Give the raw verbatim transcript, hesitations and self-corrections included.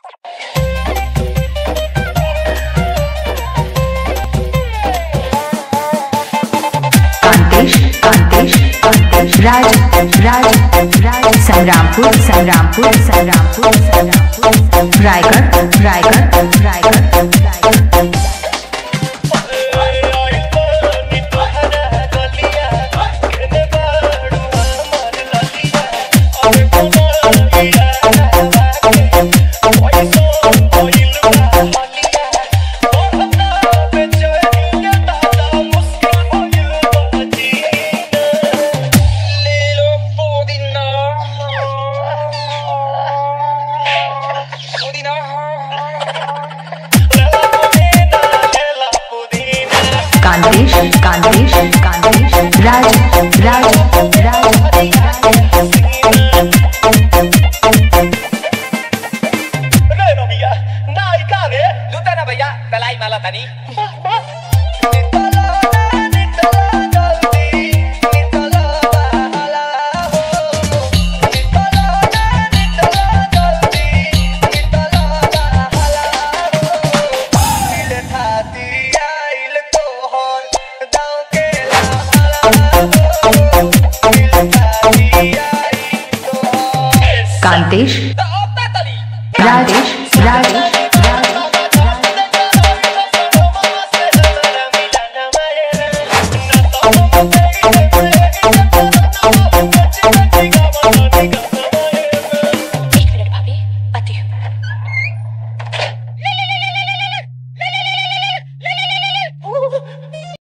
कांतेश कांतेश कांतेश राज राज राज संग्रामपुर संग्रामपुर संग्रामपुर संग्रामपुर रायगढ़ रायगढ़ रायगढ़ रायगढ़ कांतेश कांतेश कांतेश राज राज राज भैया तलाई माला तनी कांतेश राजेश राज